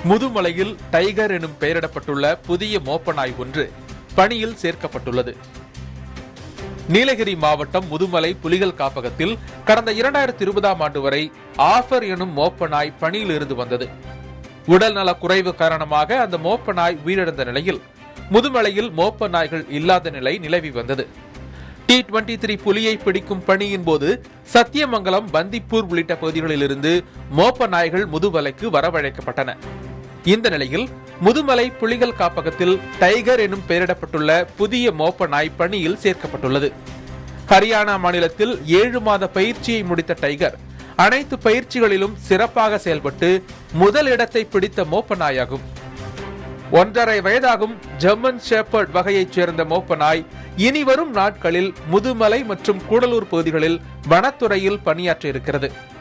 முதுமலையில் tiger எனும் பெயரிடப்பட்டுள்ள புதிய மோப்ப நாய் ஒன்று பணியில் சேர்க்கப்பட்டுள்ளது. நீலகிரி மாவட்டம் முதுமலை புலிகள் காப்பகத்தில் கடந்த 2020ஆம் ஆண்டு வரை ஆஃபர் எனும் மோப்ப நாய் பணியில் இருந்து வந்தது. உடல்நல குறைவு காரணமாக அந்த மோப்ப நாய் உயிரிழந்த நிலையில் முதுமலையில் மோப்ப நாய்கள் இல்லாத நிலை நிலவி வந்தது. T23 புலியை பிடிக்கும் பணியின் போது சத்தியமங்கலம், பந்திப்பூர் உள்ளிட்ட பகுதிகளிலிருந்து மோப்ப நாய்கள் முதுமலைக்கு வரவழைக்கப்பட்டன. இந்த நிலையில் முதுமலை புலிகள் காப்பகத்தில் டைகர் எனும் பெயரிடப்பட்டுள்ள புதிய மோப்ப நாய் பணியில் சேர்க்கப்பட்டுள்ளது. ஹரியானா மாநிலத்தில் 7 மாத பயிற்சியை முடித்த டைகர் அனைத்து பயிற்சிகளிலும் சிறப்பாக செயல்பட்டு முதல் இடத்தை பிடித்த மோப்ப நாயாகும். 1.5 வயதாகும் ஜெர்மன் ஷெப்பர்ட் வகையைச் சேர்ந்த மோப்ப நாய் இனிவரும் நாட்களில் முதுமலை மற்றும் கூடலூர் பகுதிகளில் வனத்துறையில் பணியாற்ற இருக்கிறது.